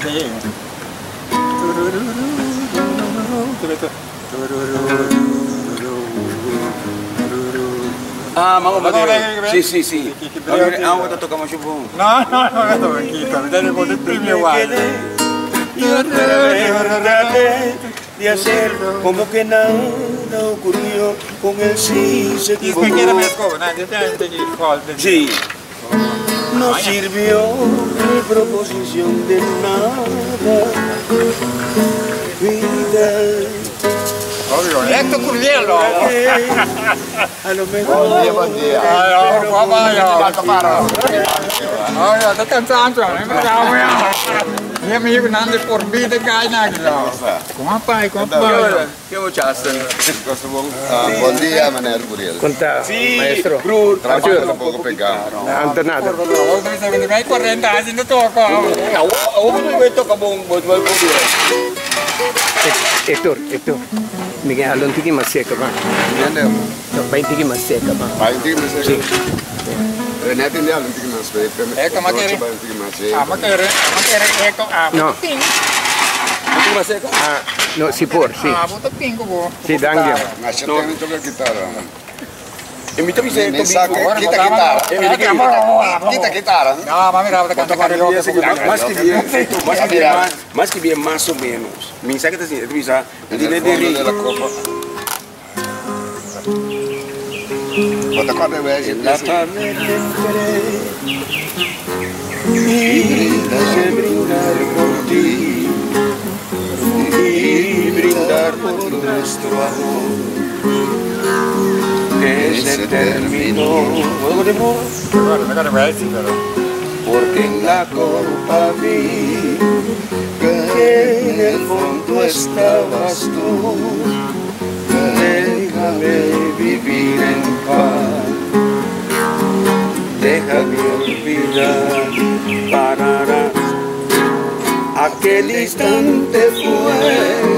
Ah, vamos a ver. Sí, sí, sí. Ahora tocamos chupón. No, tranquilo, dale con el premio igual. De hacer como que nada ocurrió, con él sí se equivocó. Sí. No sirvió mi proposición de nada. Vida. Obvio, esto es Currielo. A lo mejor. Buen día. Olha, tô cansado, minha amigo Nando por vida cai naquilo. Com a pai, com a pai. ¿Qué muchacho? Buen día, Manel Curiel. Conta, Sí, maestro. Trabajando un poco pegado. Ante nada. Hoje vai 40 anos ainda toco. Ahora me toca bom, Hector, Miguel, alon tiki mas seca, ba? Entendeu? No, 20 tiki mas seca, ba? Vai em time, Sim. Net in de allen tegen ons weten. Amaquere, eco, No. ¿Tú vas a hacer? Ah, no, si por, sì. bota pingo, bo. Sì, dangue. Mas je hebt niet ook chitarra. Invítame a hacer Mi sa che quita chitarra. Quita chitarra. No, mami, la canta para el más que bien, más o menos. Mi saque te dice, Luisa, Nel fondo della coppa. Quanta cosa deve La essere? tarde y brindar por ti y brindar por nuestro amor que se terminó. Juego de amor, porque en la copa vi que en el fondo estabas tú. Déjame vivir en paz, déjame olvidar, parará. Aquel instante fue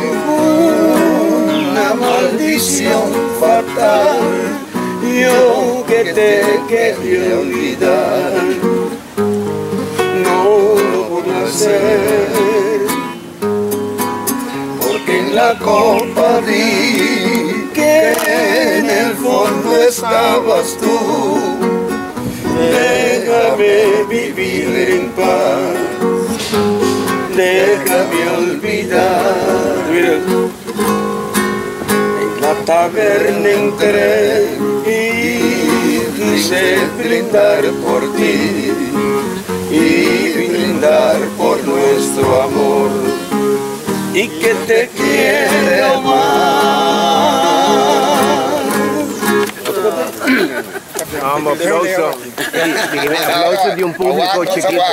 una maldición fatal, yo que te quería olvidar, no lo puedo hacer, porque en la copa vi que en el fondo estabas tú. Déjame vivir en paz, déjame olvidar. En la taberna entré y quise brindar por ti y brindar por nuestro amor y que te quiero más. Un applauso. Applauso di un pubblico chiquito.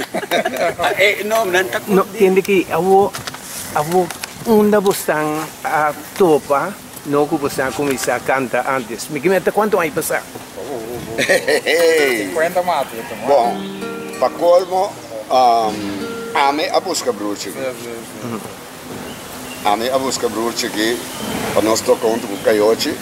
No, tiene que abo una bostang a topa, no que você começar a cantar antes. Me comenta quanto vai passar? 50 mate. Bom, para colmo, ame a busca bruce. Ame a busca bruce que para nós tocar um coiote.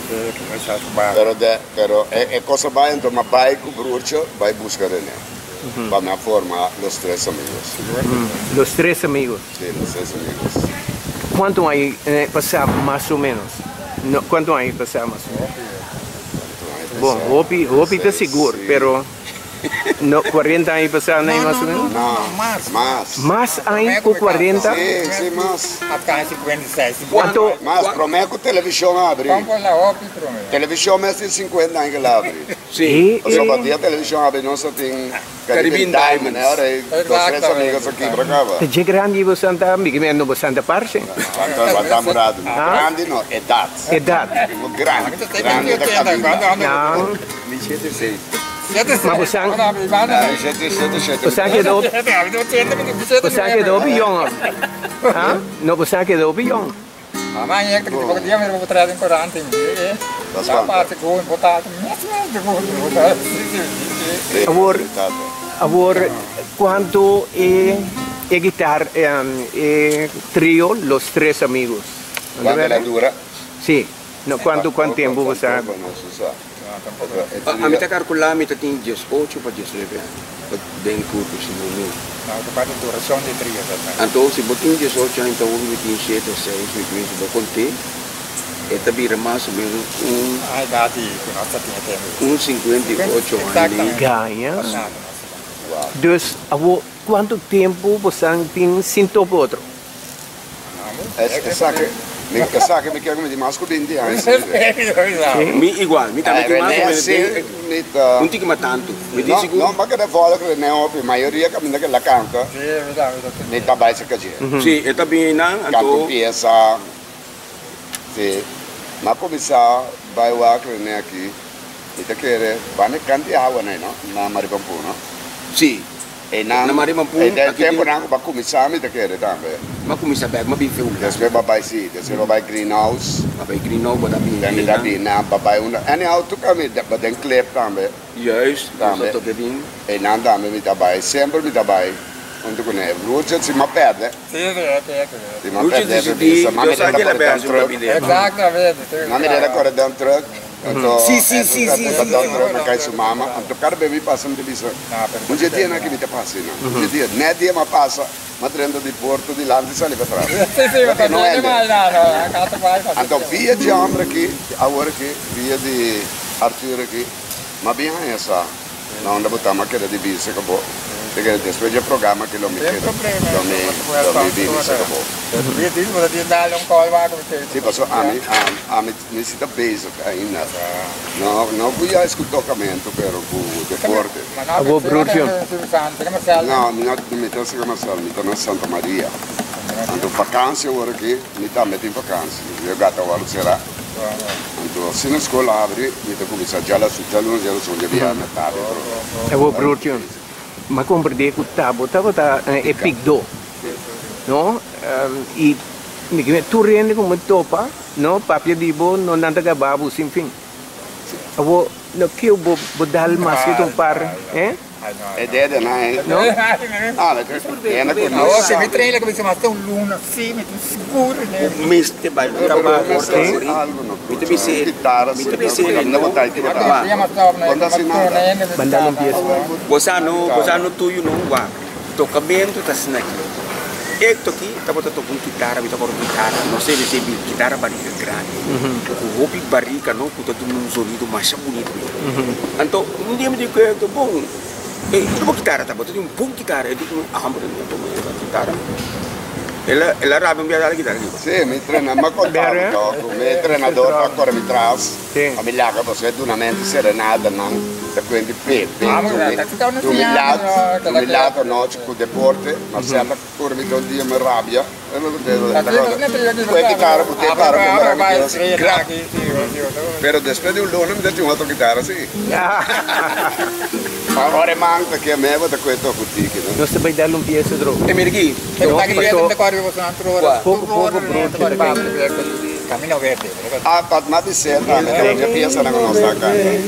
Pero é coisa vai então uma bike bruce vai buscar ele. Para me formar os três amigos. Los tres amigos. Sim, os três amigos. Quanto vai passar mais ou menos? No, quanto vai passar mais ou menos? Bom, Hopi está seguro, pero no, 40 anos passar nem mais ou menos? Não, mais. Mais anos com 40? Sim, mais. Até 56. Quanto? Mas prometo que a televisão abre. Vamos lá, óbvio, prometo. Televisão mais de 50 anos que ela abre. Sim. Só para dia a televisão abre, não só tem Caribbean Diamond, né? Ora, os três amigos aqui para cá. De grande você anda, me comenta você anda parte? Vai estar morado. Grande não, idade. Idade. Grande da cabina. Não. 26. Mas você quedou pior. Não, você quedou pior. Mamãe, é que depois dia mesmo vou trazer em corante. A parte com importado. Agora, quanto é guitarra, trio, los tres amigos? Quando ela dura? Sim. No, quanto tempo você? A mí está calculando, a mí está 18 para 19. bem curto esse momento. Não, eu faço duração de 3 anos. Então, se botinho 18 anos, então 27, 6, 28, vou contar. É também mais ou menos A idade que nós tínhamos. 58 anos. Exatamente. Ganha. Passado, Dus, quanto tempo você tem sinto por outro? Sa che mi chiamo di masco 20 anni. Mi igual, mi também mais ou menos. Não Non tem que matar tanto. Me diz No, seguro. no, ma che ne vuole che ne ho, la maioria cammina che la canta, ne tabai se cagè. Sim, eu também não. Canto Então, pieza, sì. Ma come sa, vai a che ne aqui, e te che va ne canti agua, no? Na Maripampu, no? sim. E na Maripampu, e del aqui tempo tem- na ba come sa mi te che tambe. Mas como isso é, mas bem feio. Despe babai sì, despe babai greenhouse, Mas bem green bota bem. dan da di na babai una. Ene auto kami ba den clip tambe. Juist, Também. dat is ook ding. E nan tambe mi tabai, sempre mi tabai. Onde con è brucia si ma perde. Si ma Luce perde di vista, ma mi sa che la base deve una bidea. Exatamente. Ma mi deve ancora da un truck. Sì. Ma kai su mamma, anto carbe mi passa un divisa. Non c'è dia che mi te passi, no. Non c'è dia, né dia ma passa, ma trendo di porto di Lanti sali per atrás. Non è mai no, Anto via di Ambra che, ora che via di Arturo che, ma bien essa. No, non butta ma che da divisa che boh. Perché adesso c'è il programma che lo mi chiedo. Lo mi divisa che boh. Sì, posso mi si da base in no qui ha scuttocamento per un deporte. No, mi penso che mi torno a Santa Maria. Quando vacanze ora che mi sta metti in vacanze. Io gatta ora sera. Quando se la scuola apre, mi sta cominciare già la città, non già sono via a Natale. Abo production. Ma comprende que tabo tá é pigdo. No? E tu rende como topa, no? Papia dibo no nanda ka babu sin fin. Abo no que bo dal mas que tu par, Ed è no? Ah, è una No, se mi cosa. treina come se mata un luna, sì, mi sicuro. Mês te vai trabalhar. Mi te bise. Chitarra, Mi te bise. non vuoi chitarra. Quando si nada. Bandar um pieza. Bosano tuyo não va. Tocamento tá snack. Eu toquei, tá botando com guitarra, botando com guitarra. Não sei se é guitarra barriga grande. O roupa barriga não, puta do um sonido mais bonito. Então, um dia me digo que é bom. Itu mau gitar, tapi itu pun gitar, itu hampir itu gitar. Ela rabbia biasa la chitarra. Sì, mi trena, ma contare poco, mi treinador ancora mi tras. Sì. Ma mi laga posso è una mente serenata, non da quindi pepe. Tu mi lato no, con deporte, ma se alla curva mi don Dio mi rabbia. E non vedo. Quella chitarra poteva fare grazie. Però después di un luna mi date un'altra chitarra, sì. Ma ora manca che a me vado questo cutiche, no? Nós também dar um pieza dro. E mergi. Camino verde. Ah, ma di sera, la mia piazza la conosco acá.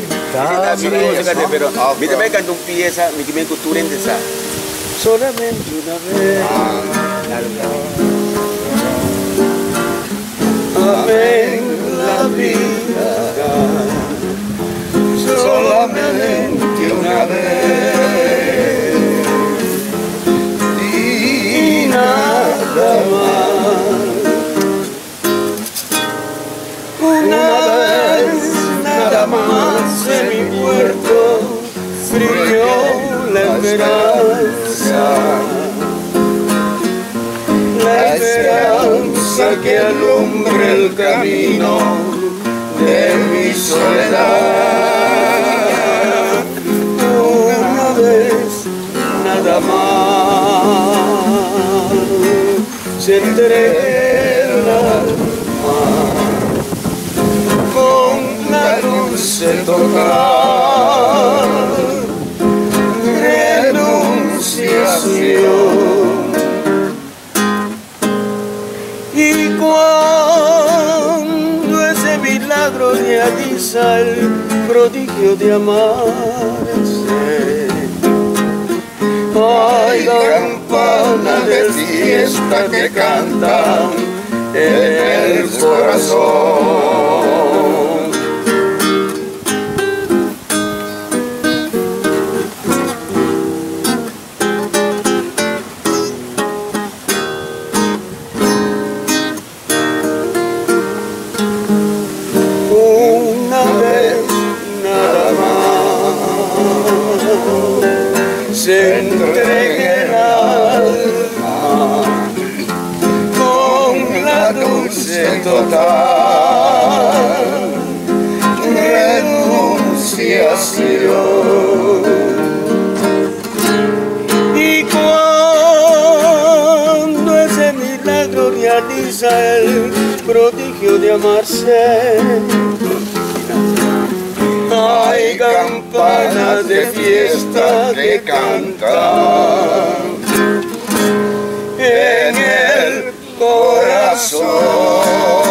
Pero mi te venga un pieza, mi que me cultura en esa. Solamente una vez. Amén la vida. Solamente una vez y nada más. Una vez nada más en mi puerto brilló la esperanza. La esperanza que alumbre el camino de mi soledad. Una vez nada más se entrega con la dulce tocar renunciación. Y cuando ese milagro realiza el prodigio de amarse, hay campanas de fiesta que cantan en el corazón. total renunciación. Y cuando ese milagro realiza el prodigio de amarse, hay campanas de fiesta que cantan en el corazón.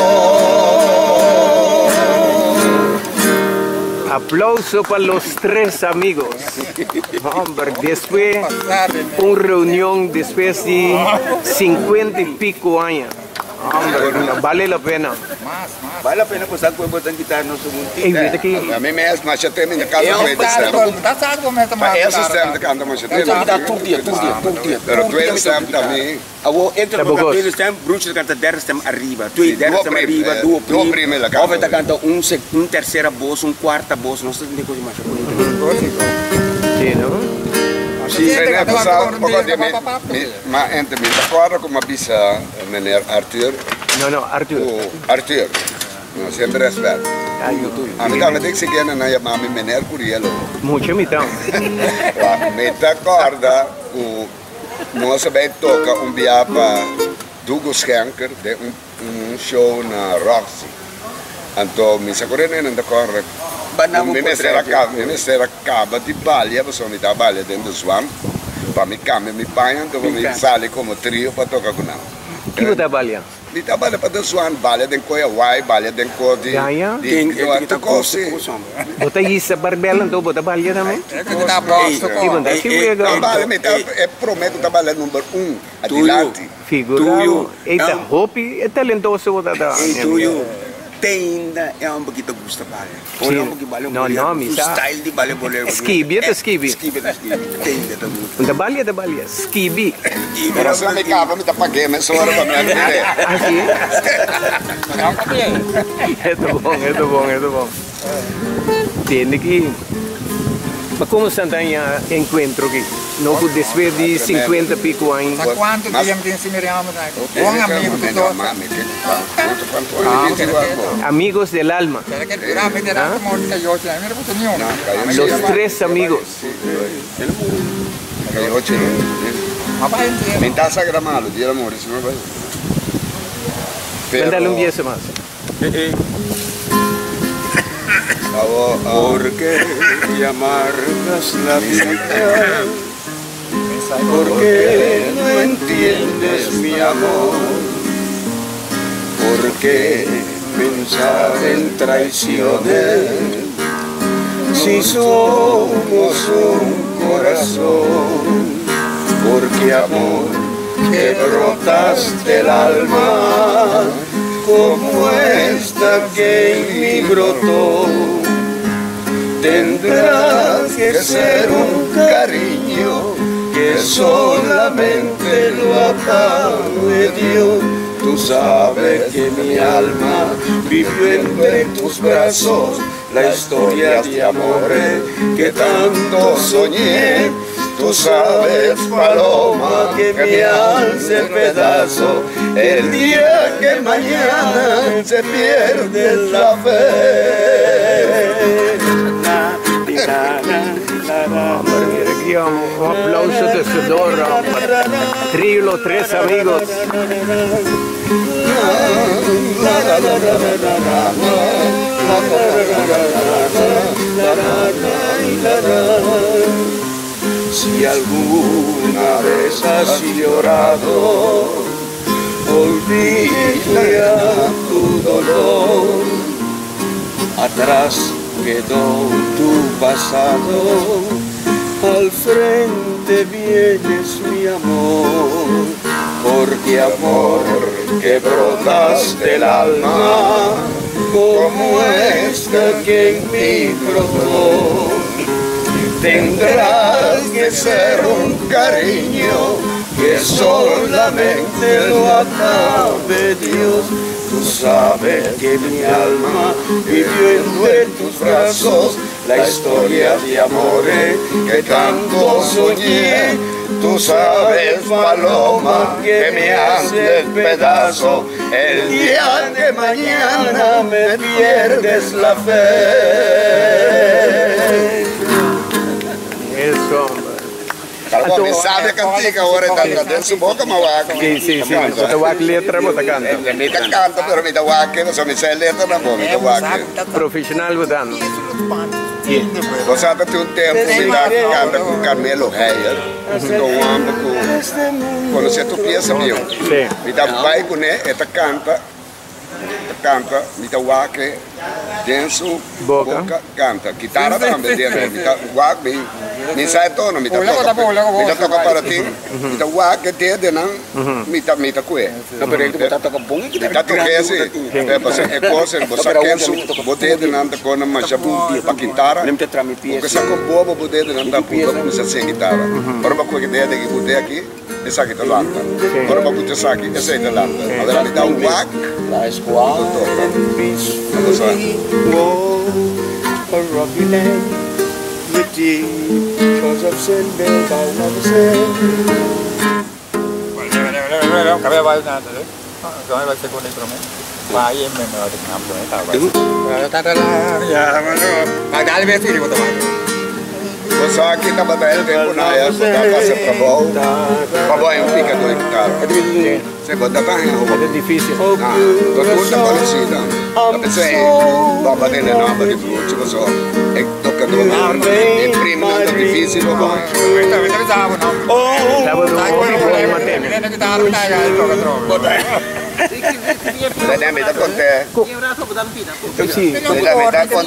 Aplauso para los tres amigos. Hombre, después una reunión después de 50 y pico años. Hombre, vale la pena. Vale la pena pasar con botar guitarra no A mí me es machete en casa de esse stem canta machete. Todo dia. Pero tu eres stem também. Entra no primeiro stem, Bruce canta 10 stem arriba. Tu 10 stem arriba, duo prima. Ou vai canta terceira voz, quarta voz, não sei nem coisa mais. Sí, ¿no? Sim, é passado um pouco de mas entre mim, agora como avisa meneer Arthur. No, Arthur. Arthur. No, sempre respeito. A mim também tem que seguir na minha mãe meneer Curielo. Mucho mitad. Me acorda o nós bem toca dia para Dugo Schenker de show na Roxy. Então, me sacorene não corre. Minister acaba de balha, você me dá balha dentro do swamp. Para me cambiar, me panha, então me sale como trio para tocar com ela. Que você balha? Me dá balha para o swamp, balha dentro coia white, balha dentro coia de... Tem coisa. Você isa barbela, então você balha também? É prometo que balha número 1, adiante. Figurado. Eita, Hopi é talentoso você tá. Tenda é pouquinho gusta balé. Olha pouquinho balé. Não, o style de balé bolero. Skibi. Tenda também. Da balha. Skibi. Pero se me cava, me tá pagando, só hora para me aprender. Aqui. É bom. Tem que... Mas como Santana encontro aqui? Não después de 50 pico anos. ¿Hasta cuánto tiempo se miramos? Un amigo de todos. Amigos del alma. Los tres amigos. Me está sagramado, Dios amor, eso no va. Mándale un 10 más. ¿Por qué te amargas la vida? ¿Por qué no entiendes mi amor? ¿Por qué pensar en traiciones si somos un corazón? Porque amor que brotas del alma como esta que en mí brotó, tendrás que ser un cariño que solamente lo acabe Dios. Tú sabes que mi alma vivió entre tus brazos la historia de amores que tanto soñé. Tú sabes, paloma, que me hace pedazo el día que mañana se pierde la fe. Aquí un aplauso de sudor para Trio, tres amigos. Si alguna vez has llorado, olvida tu dolor. Atrás quedó tu pasado, al frente vienes mi amor. Porque amor que brotas del alma, como esta que en mí brotó, tendrás que ser un cariño que solamente lo acabe Dios. Tú sabes que mi alma vivió en tus brazos la historia de amores que tanto soñé. Tú sabes, paloma, que me hace pedazo El día de mañana me pierdes la fe. Eso, hombre. Calma, me sabe cantica ahora está dentro su boca, me va a Sí. Bota wak letra, bota canta. Me canta, pero me da guaque, no se me sale letra, no me da guaque. Profesional botando. Você até tem tempo de dar canta com Carmelo Reyer, do homem com quando você tu pensa meu, me dá vai com né, esta canta, me dá waque, denso, boca, canta, guitarra também dentro, me dá waque, me sai tono, me dá toca para ti, me dá waque dentro não, me dá coe. Não, pero ele tá tocando bom e me dá toque assim, é você é coisa, você quer su, bote de não com uma chabu para guitarra. Nem te trami pies. Porque sa com bobo bote de não tá puta como se sem guitarra. Para uma coisa que ideia de que bote aqui, essa aqui tá lá. Para uma bote essa aqui, essa aí tá lá. Agora me dá um whack. La esquadra. Vamos lá. A rocky land, the deep cause of sin built by one sin. Cabello vai nada, né? Então vai ser com isso também. Vai em menor de campo, né? Tá, vai. Tá lá, já, mas dá ali filho, botar mais. Você aqui tá batendo tempo na época, tá passando para bom. Para bom é um picador de guitarra. Você bota para roupa. É difícil. Todo mundo tá conhecido. Tá pensando, vai bater na nova de fruto, tipo só. É tocador, é primo, não tá difícil, não vai. Tá sabe, não. Sábado, hopi, mateme. Né, guitarra, tá, toca troca. Dai, mi dà con te. Sì. Mi dà con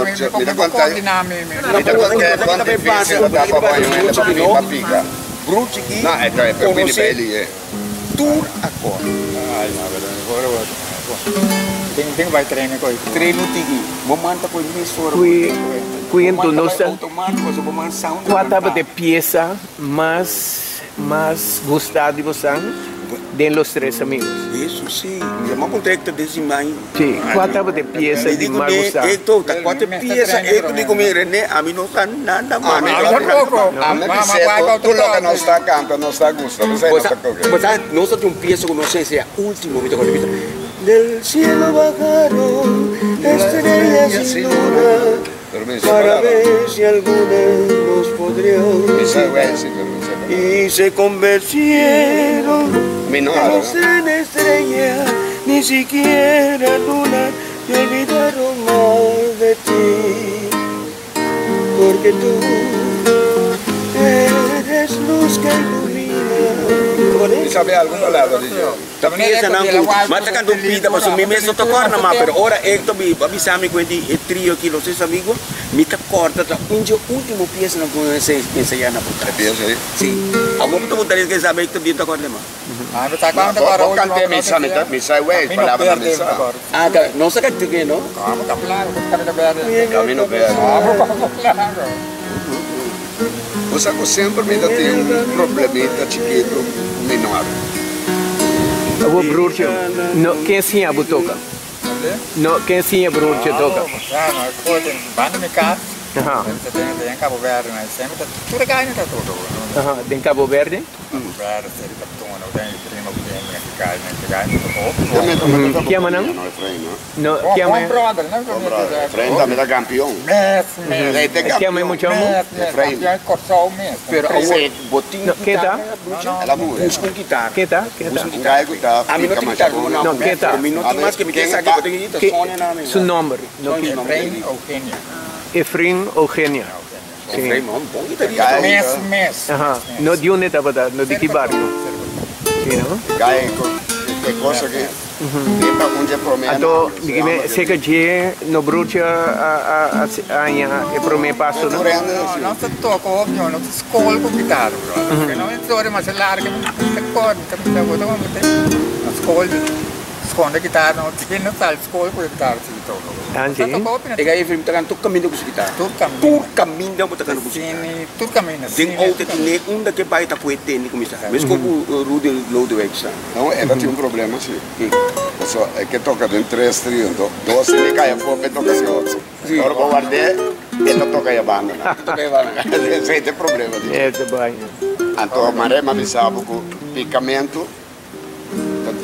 te, quanto è difficile da papà e la pica. Bruci aqui. No, è per quindi belli. Tour agora. Ai, na verdade, agora tem vai treino coi. Treino tigi. Momento com emissora. Qui en tu nossa. Automático, so momento sound. Qual tipo de pieza más gustada de você de los tres amigos? Isso sim. Eu contrato desse mãe. Sim. Qual tipo de pieza de mais gustada? Esto, quatro pieza, eu digo me René, a mim não tá nada mal. A me dice, tu lo que no está canta, no está gusto. Você não só tem pieza como não sei se é último, me toca Del cielo bajaron estrellas y luna para ver si alguna nos podría unir. Y se convirtieron en estrellas, ni siquiera luna te olvidaron más de ti, porque tú eres luz que ilumina. Mi sabe algo falado de yo. Pieza não, mas tá pida para sumir mesmo to corna mas pero ora to bi abisami com e trio aqui os amigos me tá corta tá último pieza não com esse ensaiar na puta pieza aí sim a vamos to botar que sabe que tá corta mas ah não tá quando agora o cante me sai way palavra na mesa ah não sabe que não ah tá claro tá verde caminho verde você sempre me dá um problemita chiquito menor. O broertje, no, quem ensina a tocar? No, quem ensina a broertje a tocar? Ah, não, eu banda me casa. Você tem Cabo Verde, mas sempre tudo ganha tá tudo. Tem Cabo Verde? Cabo Verde, ele tá tomando, tem primo que ganha, que ama não? No, que ama. Brother, não? Frente me dá campeão. Que ama muito amor. Campeão cortou mesmo. Pero esse botinho. Quem tá? Ela muda. Busca guitarra. Quem tá? Quem tá? A mim não tem guitarra. Não, quem tá? A mim não tem mais que me quer saber botinho. Seu nome? Efraim Eugênia. Efraim Eugênia. Efraim, bom guitarrista. Mes. No de onde estava? No de que barco? Sim, não? Cai que coisa que tipo um dia promete. Então, digamos, se que dia no broche a é promete passo, não? Não se toca óbvio, não se escolhe com guitarra, porque não é história mais larga, não se corda, não se bota como tem. Não esconde a guitarra, não tem não tal escolhe com a guitarra se toca. Anji. E aí vem tocando tudo caminho com guitarra. Tudo caminho não tocando com guitarra. Tudo caminho. Tem outra que nem um daqui vai tá poeta nem começar. Mas como o Rudy Lodeweck está. Não, ela tinha um problema assim. Só é que toca em 3 trios, então 12 me cai a pouco e toca assim 8. Agora vou guardar e não toca a banda. Toca a banda. Esse é o problema. É, tá bem. Então a maré me sabe com picamento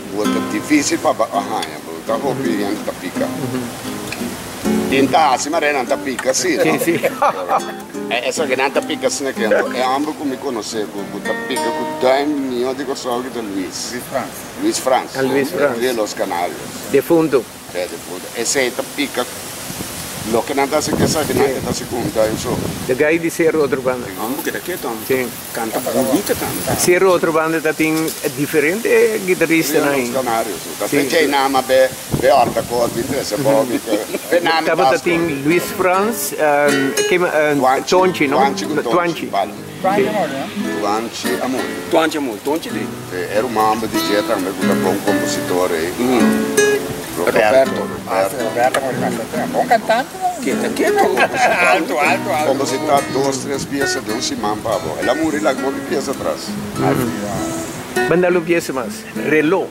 es difícil para bajar, está copiando, está pica. Tinta, si marena, está pica, sí. Sí. Essa que não tá pica assim aqui, é ambos que me conhece, que tá pica com Dani, eu digo só que é Luiz. Luiz França. Luiz França. De Los Canarios. Defunto. É, defunto. Esse aí tá pica. Lo que não tá se quer que não tá se conta, eu sou. De gai di Cerro outro banda. Vamos que daqui então. Sim. Canta bonita canta. Cerro outro banda tá tem diferente guitarrista Los aí. Canarios. Tá tem nama be horta cor, interessa pouco. Tava tem Luiz Franz, Tonchi, não? Tonchi. Tuanchi Amor. Tuanchi amor, Tuanchi de. Era um mambo de DJ também, que é bom compositor aí. Roberto. Roberto é bom cantante. Alto. Compositor 2, 3 piezas de un simán, pavo. El amor y la pieza atrás. Banda lo pieza más. Reloj.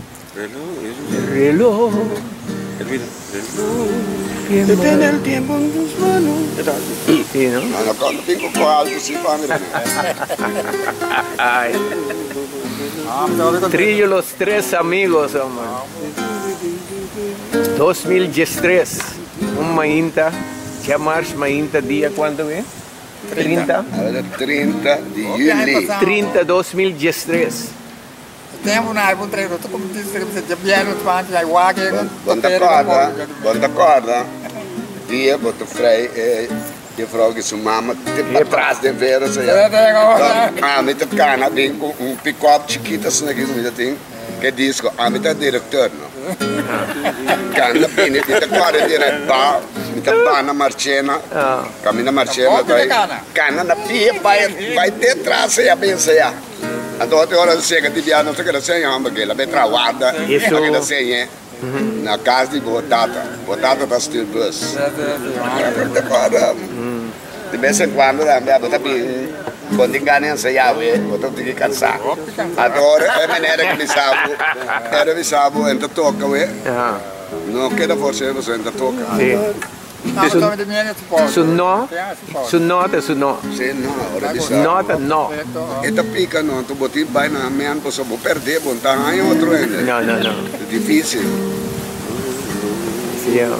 Reloj. Reloj. Detén el tiempo en tus manos. Sí, ¿no? No, cuando tengo cuarto, sí, para Ay. Trillo los tres amigos, hombre. 2013. Un mainta. Chamars mainta dia quando é? 30? 30 de julho. 30 2013. Temos um álbum treino, tu como disse, você já no spante, já guarda. Bom da corda. Dia, boto frei, e vrouw que sua mama te atrás de ver essa. Ah, me tá cana bem com pick-up chiquita assim aqui no tem. Que disco, a me tá diretor, não? Cana bem, me tá corda direto, me tá ba na marchena. Caminha marchena, cana na pia, vai detrás e a benção. Adote ora chega de piano, você quer ser amba que ela vai travada, aquela senha na casa de botata da Steel Bus. De vez em quando a minha bota bem, quando engana ensaiar, eu tenho que cansar. Agora é maneira que me sabe, ainda toca, não queda força, você ainda toca. Su no? Su nota, su no. Sim, não, ora de Nota no. Esta pica não, tu botar vai na minha, posso perder, botar aí outro ainda. Não. É difícil. Sim.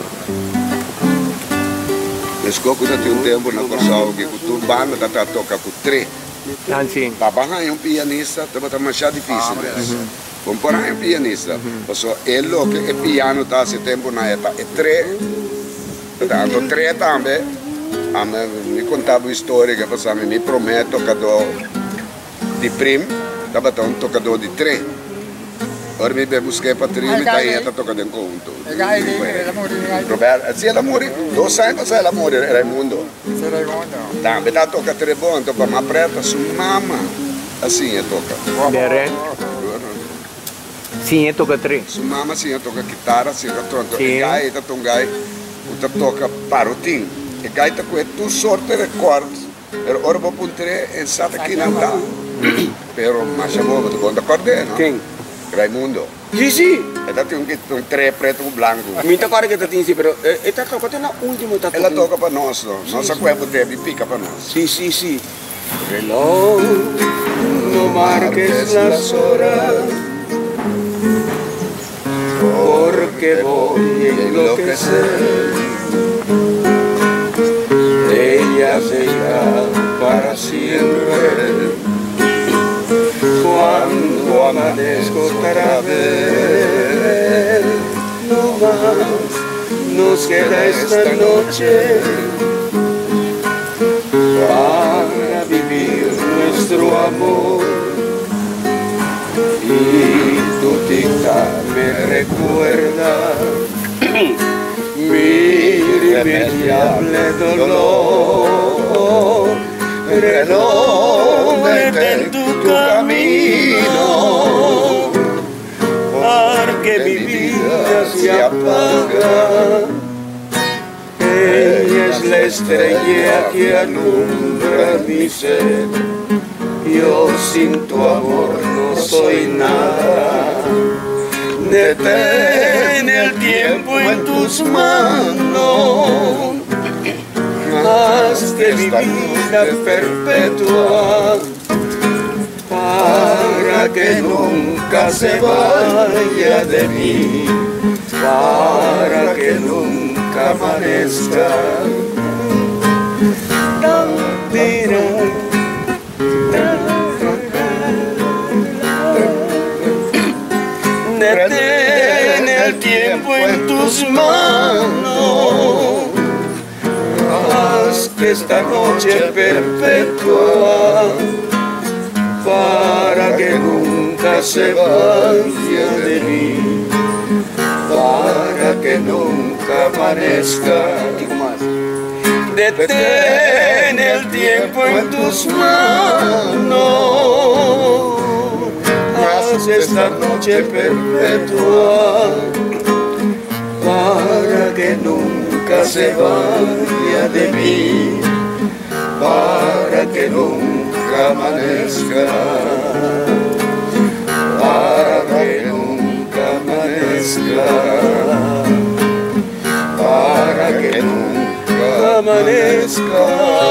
Escoco já tem tempo na Corsal que o turbano está toca com três. Sim. Babahang é pianista, está mais difícil. Vamos pôr um pianista. Porque ele que é piano está esse tempo na época é três. Tanto três também. Me contava uma história que você me promete tocador de prim, estava um tocador de três. Ora me busquei para três, me está tocando em conjunto. Roberto, se ela morre, 2 anos se ela morre, Raimundo. Também está tocando três bom, então para me preta, sua mama, assim é toca. Bere? Sim, é toca três. Sua mama assim é toca guitarra, assim é toca. E gai, está um gai. Toca parotim. E gaita com tu sorte de recordes. Pero ora vou puntre em sata aqui não dá. Pero mas chamou do bom da corda, não? Quem? Raimundo. Sim. Ela tem um tré preto com branco. Minta agora que tá tem sim, pero esta toca até na última tá. Ela toca para nós, nossa cueva teve pica para nós. Sim. Reloj, no marques las horas, porque voy a enloquecer. Ella se irá para siempre. Cuando amanezco para ver, no más nos queda esta noche para vivir nuestro amor. Y tu tic-tac me recuerda mi irremediable dolor. Reloj, detén tu camino, porque mi vida se apaga. Ella es la estrella que alumbra mi ser. Yo sin tu amor no soy nada. Detén el tiempo en tus manos. Haz que mi vida perpetua para que nunca se vaya de mí, para que nunca amanezca. Detén el tiempo en tus manos, haz que esta noche perpetua, para que nunca se vaya de mí, para que nunca amanezca. Detén el tiempo en tus manos, haz esta noche perpetua, para que nunca se vaya de mí, para que nunca amanezca, para que nunca amanezca, para que nunca amanezca.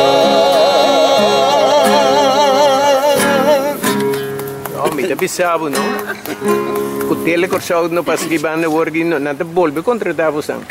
No, mi pensavo, no? Kutele korsau no paskiban na worgi no nata bolbe contratavo sang.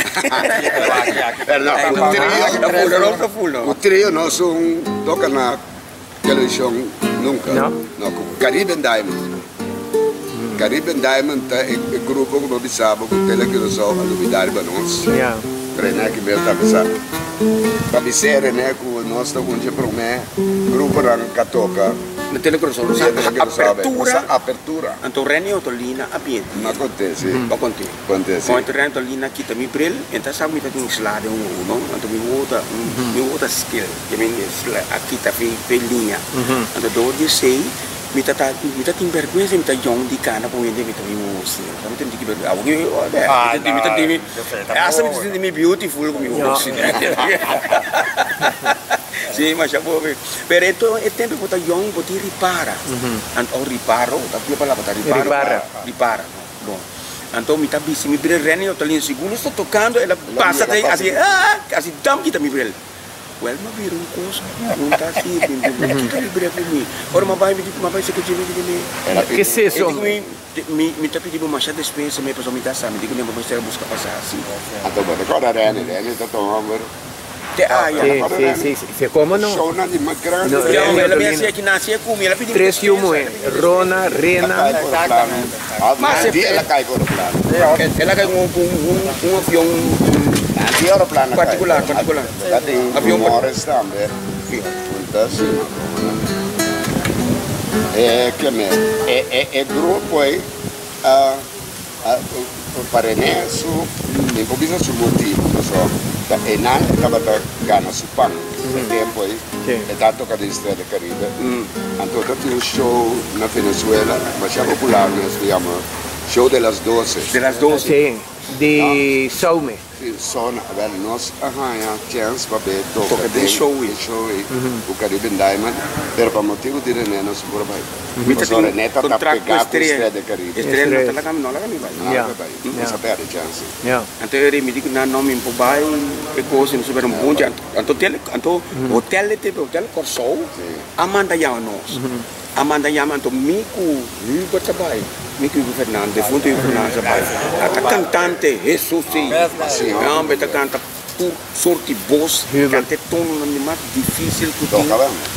O trio não são toca na televisão nunca. Não? Não, Caribbean Diamond. Caribbean Diamond é o grupo que nós pensamos que tele que nós só aluminar para nós. Yeah. René que mesmo tá pensando. Para dizer René que nós estamos onde para o grupo que toca. Na telecoração, apertura. Então, René Otolina, ambiente. Não acontece. Acontece. Acontece. Então, René Otolina, kita mi bril, então sabe que tem slide não? Então, mi outra skill, que me aqui tá bem linha. Então, do dia sei, mi tá tem vergonha, mi tá young di cana, por ende mi tá mi música. Então, tem que ver, mi tá tem, essa mi tá mi beautiful com mi música. Sim, mas já vou ver. Pero então é tempo que você young, você repara. Ou reparo, tapi apa lah kata repara. Bom. Então me tá busy, me brilha René, eu tô ali em segundo, estou tocando, ela passa daí assim dam kita me brilha. Well, mas vira coisa, não tá assim, kita me brilha para mim. Ora, mas vai ser que eu me. Que se isso? Me tá pedindo uma chata dispensa, me pessoal me dá sabe, digo nem vou buscar passar assim. Então, agora René tá tomando. Sì, come no? Sono di grande. No, ela me disse que nascia com ela pediu. Tres yumo, Rona, Rena. Mas ela cai com o plano. Ela cai com avião aeroplano particular. Avião Morris também. Então, é grupo aí para isso, nem precisa ser motivo, só. E não estava ganhando supang tempo aí, é tanto que a estrada do Caribe. Então tem um show na Venezuela, mas é popular, nós chamamos show de las 12. De las 12. Sì, di Saume. Sono, nós arranjamos chance para ver toca de show aí, o Caribbean Diamond, pero para motivo de René não se pode vai. Mas o René está pegado com a estrada do Caribe. Estrela não tá lá vai. Não se perde chance. Então ele me disse que não me vai, é coisa não super bom. Então hotel Corsol, Amanda Yama nós. Amanda Yama então Mico Hugo trabalho. Mico Fernando, defunto Fernando trabalho. A cantante Jesus sim. Ela canta por sorte voz, canta tom mais difícil que tem.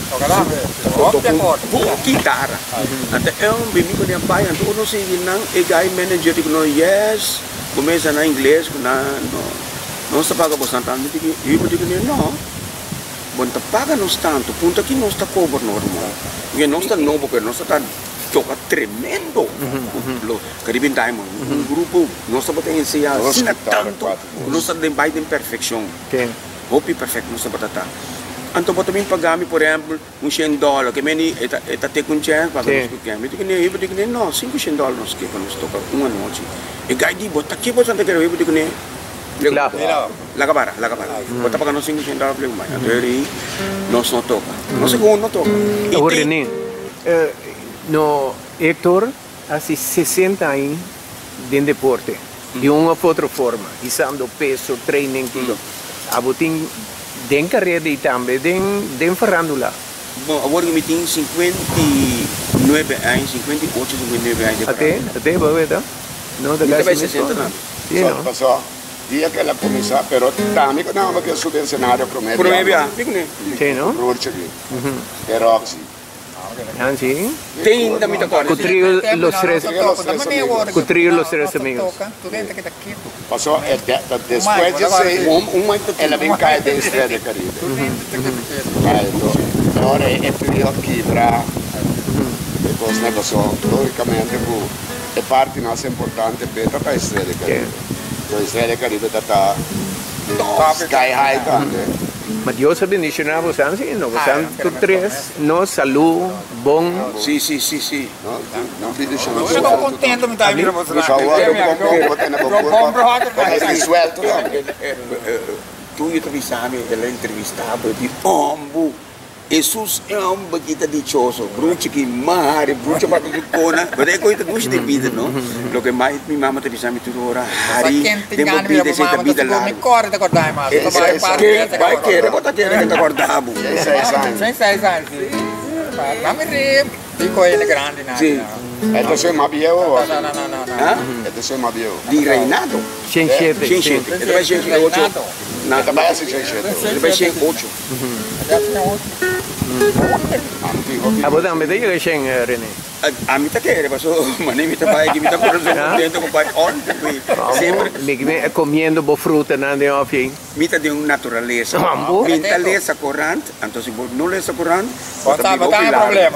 Toca guitarra. Até eu me digo nem pai, então não sei não, é guy manager digo não yes, começa na inglês, não se paga bastante, eu digo não. Bom, te paga nós tanto, ponto que nós está cover normal. Porque nós está novo, porque nós está toca tremendo. Caribbean Diamond, grupo, nós está botando ensaiar, ensina tanto, nós está de imperfeição. Hope perfeito, nós está botando. Então, também pagamos, por exemplo, $100, que meni, está ter com chance, paga nós que quer. Eu digo, não, $500 nós que nós toca uma noite. E gai di, bota aqui, bota aqui, eu digo, Lagabara. Bota pagando $500 por mais. Então, aí, nós não toca. Nós não toca. O René, no Héctor, há 60 anos de deporte, de uma ou outra forma, usando peso, training, tudo. Abotim, den carreira e também, den farandula. Bom, agora eu tenho 50 9 años, 58, 59 años. Até, ¿verdad? No, de Mita casi vai 60 não. Sí, ¿no? Pasó. Dia que ela começar, pero também que não, porque subir cenário promedio. Promedio, fico né? Sí, ¿no? Roche aqui. Pero assim. Ah, sí. Tem da mita corda. Cutrillo los tres amigos. Passou, depois de ser, ela vem cair da Estrela do Caribe. Agora é pedido aqui para, depois, né, passou, logicamente, é parte mais importante para a Estrela do Caribe. A Estrela do Caribe está sky high também. Mas Dios ha bendicionado a vos, ¿sí? No, vos tú tres, no, salud, bom. Sim, sim, sim, sim. Não pedi chance. Eu estou contente, me está vindo Por favor, eu vou ter na boca. É suelto, não. Tu entrevistaste, ela entrevistava de ombo. Jesus é um bagita dichoso, bruce que mare, bruce para tudo cona, mas é coisa muito de vida, não? Lo que mais minha mamãe te dizia tudo hora, Hari, tem uma vida essa vida lá. Me corre acordar mais. Vai querer, botar querer que acordar, bu. 6 anos. Vamos rir. Fico ele grande, né? Sim. É do seu Mabiel ou? Não. É do seu Mabiel. De Reinado? 107. Ele vai ser 8. Não, também é 107. Ele vai ser 8. A vos também tem que ser, René. A mim tá querendo, passou, mas nem me tá pai, que me tá contento com o pai ontem, sempre. Me comendo boa fruta, não de uma fim. Me tá de uma natureza. Me tá lesa corrente, então se não lesa corrente, botar problema.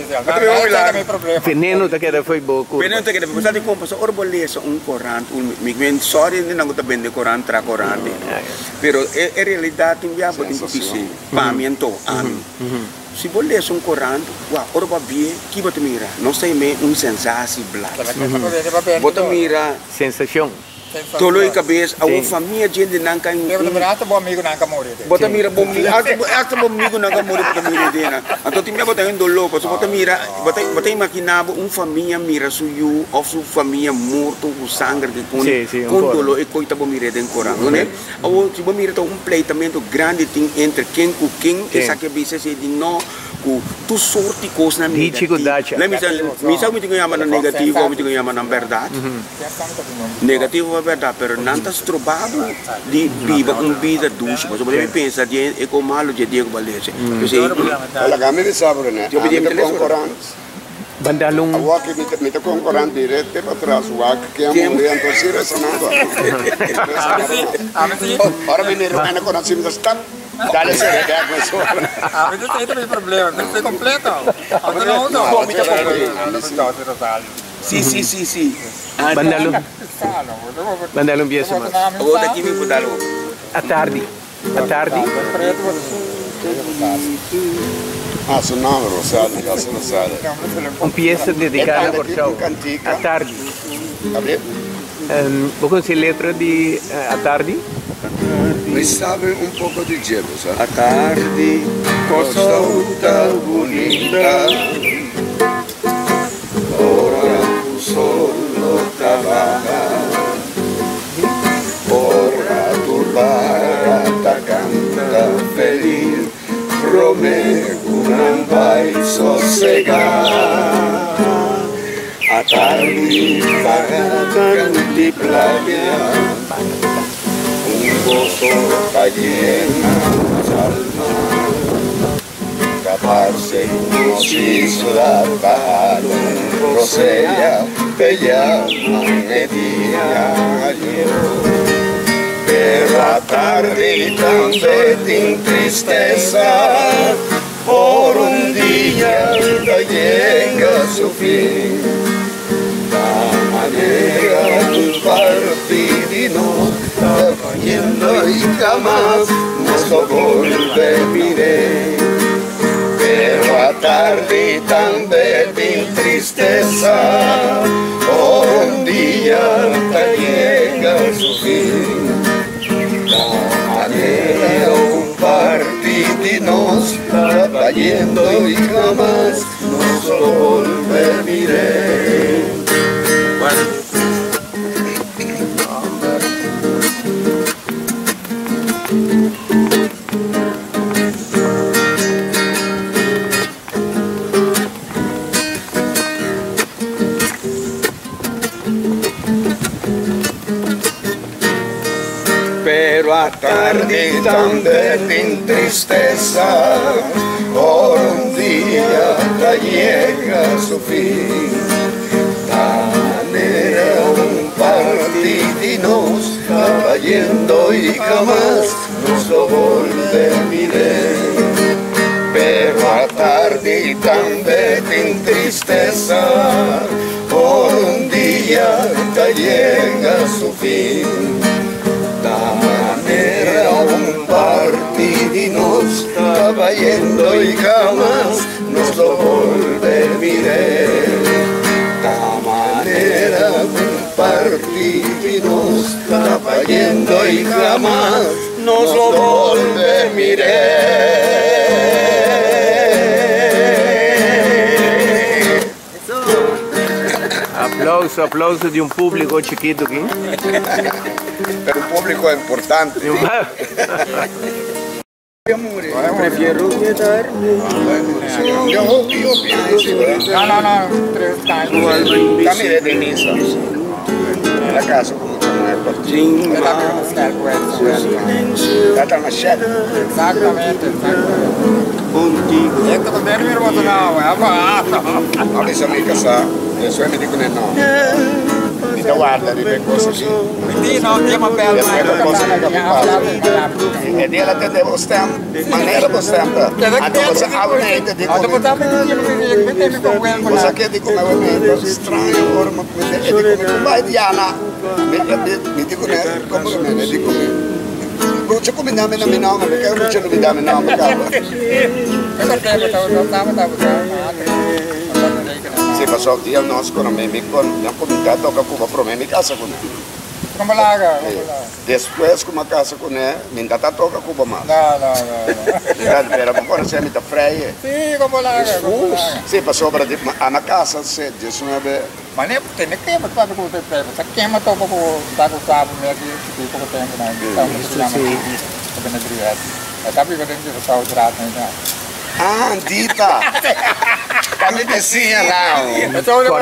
Veneno tá querendo foi boa. Veneno tá querendo, você tem como passar orbolesa corrente, me vem sorry não tá vendo corrente tra corrente. Pero é realidade tem já pode difícil. Pamento, se você lê corante, ora vai ver que você mira, não sei me sensação black. Você mira sensação. Tolo e cabeça, a uma família gente não cai. Eu vou mirar bom amigo não cai morrer. Você mira bom amigo, até bom amigo não cai morrer para mira dena. Então tem você indo louco, você mira, você imaginava uma família mira suyo ou sua família morto com sangue que com dolo e coita bom mira den corante, né? Ou se bom mira tá completamente grande tem entre quem com quem, essa que bisa se de não tu sorte coisa na negativa. Me sabe que chama na negativa ou que chama na verdade. Negativo é verdade, pero não está trovado de viva vida dulce. Mas você pensa de é como malo de Diego Valese. Olha, kami di sabre né. Eu pedi concorrente. Bandalung. Awak me te concorrente direto para trás, awak que é morrer então se resonando. Ora me miro na conhecimento da stop. Dale se vede a questo. Ah, mas isso aí também é problema, tem que ser completo. Sim. Bandalung biasa mas. Vou daqui me mudar logo. À tarde. Ah, sonava Rosário, já se Rosário. Pieza dedicada por show. À tarde. Vou conhecer letra de à tarde. Mas sabe um pouco de gelo, sabe? À tarde, cosa tão bonita. Ora tu solo trabajas, ora tu barata canta feliz, Romeo não vai sossegar. A tarde vaga de playa, gozo llena alma, caparse nos isla para un rosella, bella diario. Pero a tarde también sin tristeza, por un día llega a su fin. La manera de partidino cayendo y jamás nos lo volveré. Pero a tarde también sin tristeza, por un día llega a su fin. La manera un partidinos cayendo y jamás nos lo volveré. Bueno. la tarde también en tristeza, por un día ya llega a su fin. Tan era un partidinos, estaba yendo y jamás nos lo volveré. Pero a tarde también en tristeza, por un día ya llega a su fin. Tan era un partidinos, estaba yendo y jamás nos lo volveré. De manera un partidinos, estaba yendo y jamás nos lo volveré. Aplauso de un público chiquito aquí. Pero un público importante. Prefiero quedarme. Yo pienso, ¿verdad? No, 3 años. Camine de misa. En la casa, como se llama. Tata Machete. Exactamente. Esto con el mismo no, A mis amigas, eso es mi dico no. Mi te guarda di per cose sì. Quindi no, andiamo a bella. E di la te devo stamp, maniera po stamp. Anto cosa avvenente di come. Cosa che di come avvenente, strano forma e di come vai Diana. Mi dico ne come me, di come. Luce come nome no, perché luce non mi dà nome cavolo. Sì, passò io non scorro me, mi ho cominciato a Cuba, però mi casa con me. Come laga? Después come casa con me, mi è andata a toccare Cuba ma. No. Era un po' sempre da freie. Sì, come laga. Sì, passò per a casa se Gesù Ma ne tiene che ma quando tu te sa che ma to poco da ko sa me che poco tempo na bene drivet. Tapi ko din sa Saudi Ah, Dita! Kami bisinya now.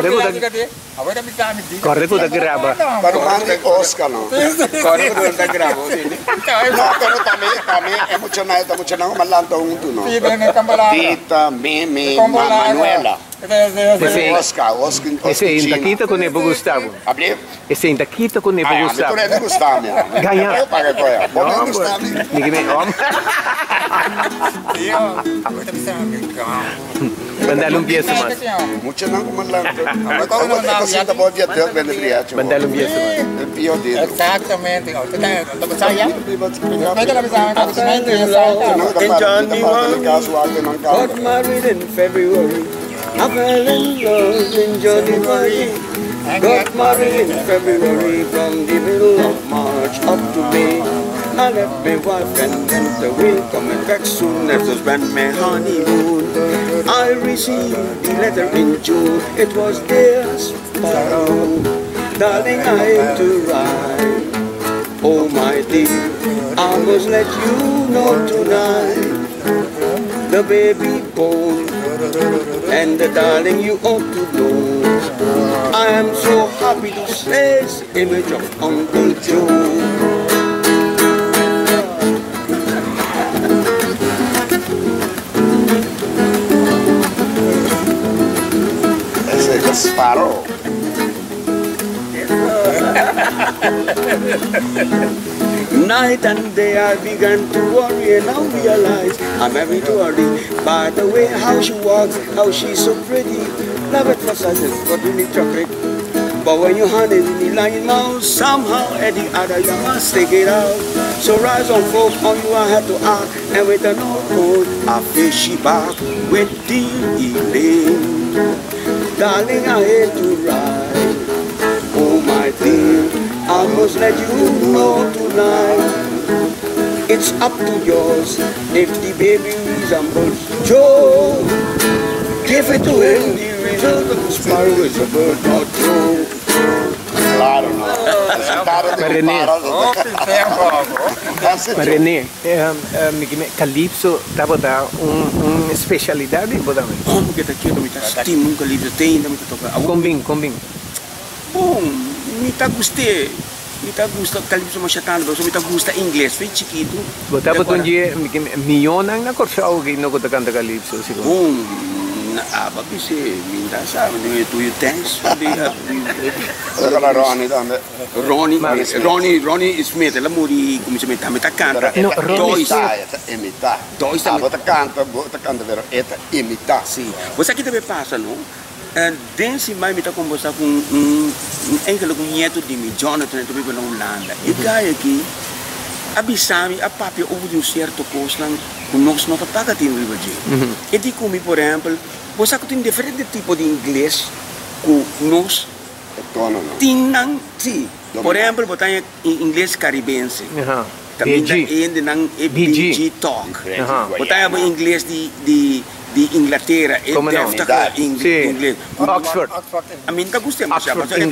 Corre tu da graba. Baru mandi Oscar no. Corre tu da graba. No, pero también emocionado malando un tu no. Dita, Mimi, Manuela. Oscar. Ese in Taquita con Nebo Gustavo. Abri? Ese in Taquita con Nebo Gustavo. Tu ne Gustavo. Ganha. Eu pago coia. Bom Gustavo. Ninguém om. Bandalo um pièce mas. Mucho não malando. Agora boa dia de vender briacho. Bandalo um pièce mas. El pio de. Exactamente. Usted está ya. Vete la visita Got married in February. I fell in love in January. Got married in February. From the middle of March up to May. I left my wife and went away. Coming back soon after spend my honeymoon. I received the letter in June. It was dear Sparrow, darling, I hate to write. Oh my dear, I must let you know tonight. The baby born, and the darling you ought to know. I am so happy to say it's the image of Uncle Joe. Sparrow. Night and day I began to worry and now realize I'm married to her. By the way how she walks, how she's so pretty. Love at first sight is got really chocolate. But when you hand it in the lion mouth, somehow at the other you must take it out. So rise on folks, on you I had to act. And with an old road, I fish she back with the Elaine. Darling, I hate to ride. Oh my dear, I must let you know tonight. It's up to yours if the baby resembles Joe. Give it to him, the result of the sparrow is a bird, not Joe. Claro, no. Mas René, Calypso dava dar especialidade para mim. Como que daqui eu me tá estimando um Calypso tem, não me tá tocando. Combin. Bom, me tá gostei. me tá gusta calypso machatano, so me tá gusta inglês, foi chiquito. Botava um dia milhão na corção que não conta canta calypso, siguro. Babi se minta sabe, tu tens, Agora Ronnie também. Ronnie Smith, ela morì come si mette, a metà canta. No, Ronnie Imitar. Dois Bota canta vero, eta imitar. Sim. Você aqui também passa, não? Dense mai me tá conversar com enkele neto de mim, Jonathan, também na Holanda. E cai aqui, abisami, a papi over de certo coisa, com nós não paga tem riba. E di como, por exemplo, você tem diferente tipo de inglês com nós. Tinang, sim. Por exemplo, botar em inglês caribense. Também ainda não é BG Talk. Botar em inglês de Inglaterra, é inglês. Oxford. A mim tá gostando, mas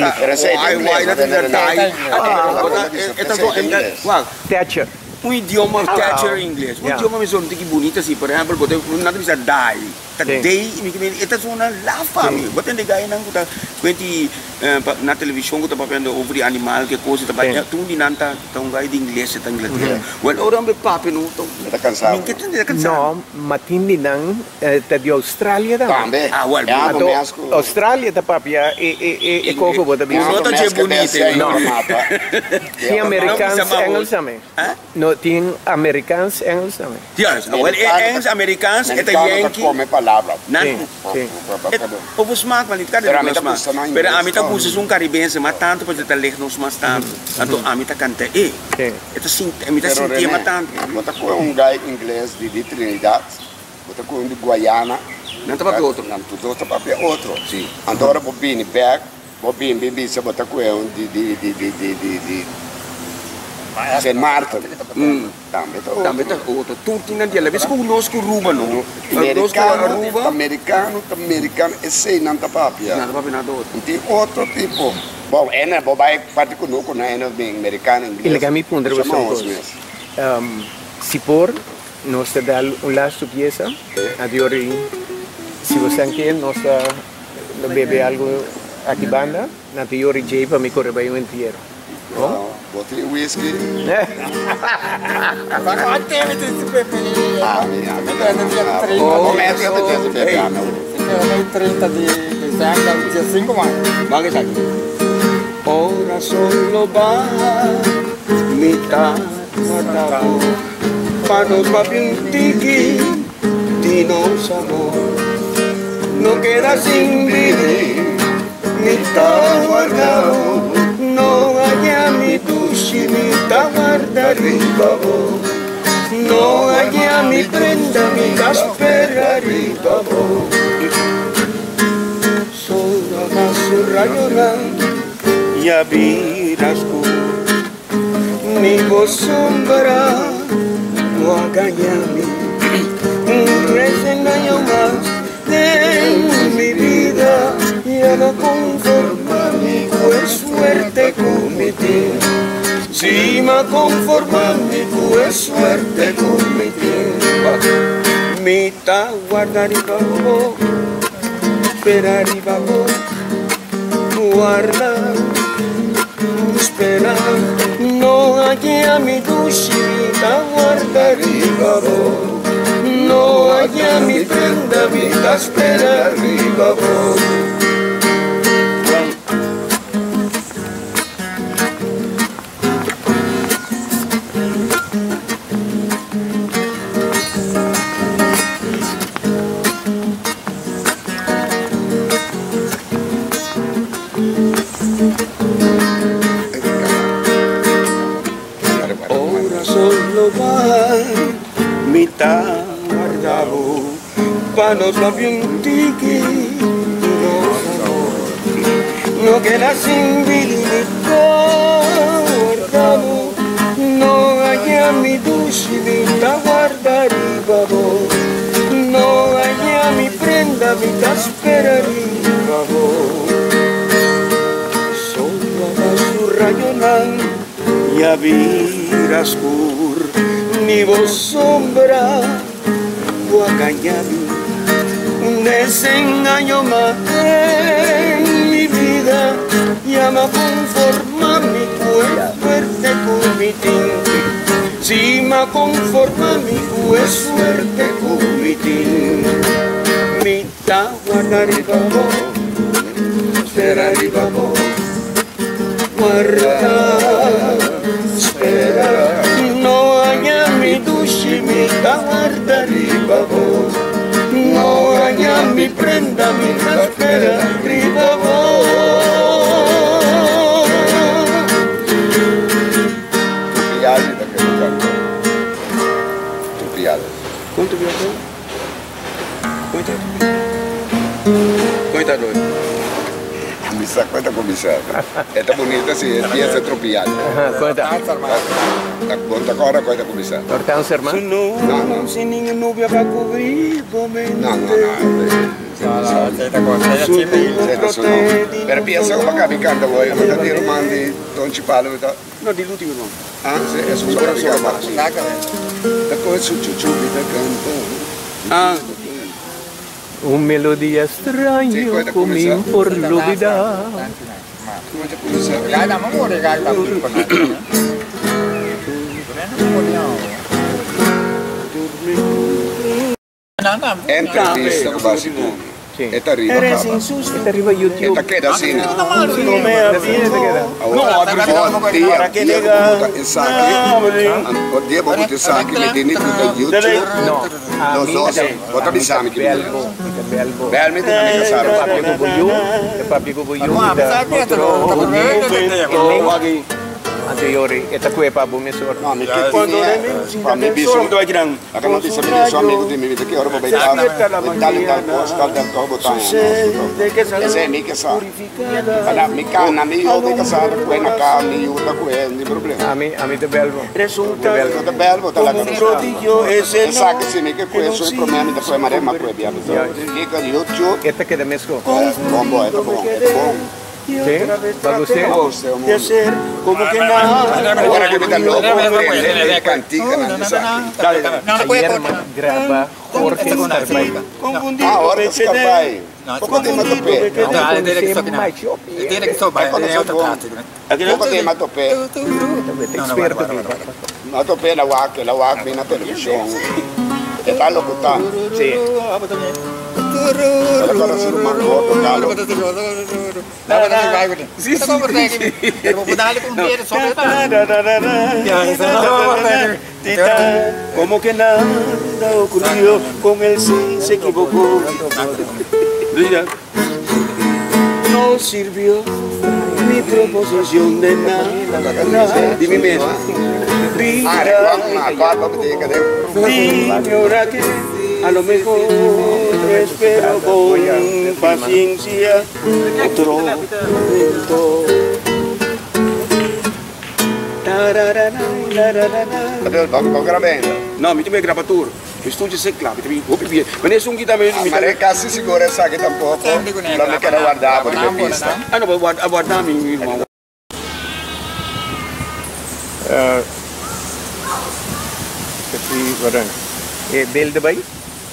Thatcher. Idioma Thatcher inglês. Idioma mesmo que bonito assim, por exemplo, botar nada bisa die. Day, ita zona lafa mi. Boten de gaya nang kuta kwenti na televisyon ko tapapendo over animal ke kosi tapaya tung dinanta tong gaya di inglés ta Inglaterra. Well, orang be papi no to. No, matindi nang ta di Australia também. Well, Australia ta papia e koko bota bi. No to je bonito. No. Ti Americans Engels same. No, ti Americans Engels same. Yes, well, Engels Americans eta Yankee. Palavra. Over smaak, want het kan niet smaak. Pero amita gusto un caribense, mas tanto para te leg nos mas tanto. Tanto amita canta Ito amita sinti mas tanto. Bota ko un guy inglês de Trinidad. Bota ko un de Guiana. Não tá para outro. Não tudo outro para outro. Sim. Agora bobini back, bobini bibi se bota ko un de Saint Martin. Também tá outro. Tudo na dia, levas com nós com Ruba no. Americano, e sei não tá papia. Não tá papia nada outro. Tem outro tipo. Bom, é bobai parte conosco na bem americano inglês. Ele me pondre você. Se por nós te dá last pieza, a diori se você quer nós bebe algo aqui banda, na diori J para me correr bem o inteiro. Botei whisky. Ora solo va mitad guardado panos mapintiki dinos amor no queda sin vivir mitad guardado no haya mi tushimita guarda ribabo no haya mi prenda mi caspera ribabo solo más rayonando ya virás mi voz sombra no agañame un recién año más de mi vida ya no conforma mi suerte cometí si me conforma mi suerte cometí mitad guardar y bajo esperar y bajo guarda espera no haya mi dushita guardar y bajo no haya mi prenda vida esperar y bajo. Mitad guardado panos mapintiki no queda sin guardado no haya mi dushita guardar y babo no haya mi prenda mi esperar y babo solo a su rayonan ya virás ni voz sombra guacayami un desengaño más en mi vida ya me conforma mi cuerpo kumiting si makonforma mi kue suerte kumiting mi tawa dari babo espera di babo guarda espera no hanya mi dushi mi tawa dari babo no hanya mi prenda mi espera di babo. Quanto viajou? Coitado. Misa, cuenta con misa. Esta bonita si empieza a tropiar. Conta. La cuenta ahora cuenta con misa. Tortão, seu irmão? No, sin ninguna nubia va a cubrir momento. No. Pero piensa como acá me canta, voy a mandar tiro mandi, don chipalo y tal. No, di l'ultimo no. Ah, sí, eso es para picar. Después su chuchu vida canta. Ah, Melodia estranho comim por olvidar. Cuenta con misa. Gana mo mo regalo tapos ko na. Entrevista con Basito. Sí. Esta arriba Eres acaba. insusto. Está arriba YouTube. Esta queda así. No me aviso. No, dia, Para que dia diga, bubuta insaki. Dia bubuta insaki, me dini tuta YouTube. No. Los dos, bota bisami que me Belbo. Belbo. realmente non mi casaro. Papi ko buyo. Papi ko buyo. Anteriori. Esta cuepa bumesor. No, mi Quando che le musica mi del biso sol dove vai tirando? la che non ti sembra il suo amico di mi che ora vai dal posto dal tobo tan. sucede que E se mi che sa. purificada. Allora mi canna mi io di casare quella canna io da quel di problema. Ami de Belbo. Resulta Bello da bello da la como un prodigio ese sa no. che se mi che questo i problemi da poi mare ma poi abbiamo. Che con YouTube Esta queda mesco. bombo è buono. Y Sí, otra vez va usted. tratemos de hacer como que nada. Ora che mi dà loco le cantica non sa. Ayer graba Jorge Starbay. Confundido Ah, ora con sta vai. No, Poco te mato confundido pe. que No, te direi che sto Mai Direi che sto bene, è autocratico. Poco te mato pe. Experto di. Mato pe la wak na televisione. E tallo cotà. Sì. Allora si non manco calo. Sì, Como que nada ocurrió con él sí se equivocó. Mira. No sirvió mi proposición de nada. Dimmi mesmo. Ah, Vida, una barba che devo. dime ahora que a lo mejor espero con paciencia otro momento. Vamos gravando. No, mi tiene gravatura. Mi studio sei clave, mi hopi via. Ma nessun chi mi Ma le cazzo sicuro sa che tampoco. Non mi quero guardare per le piste. Ah no, guardami mi irmão. Aqui, varang. É bel de bay?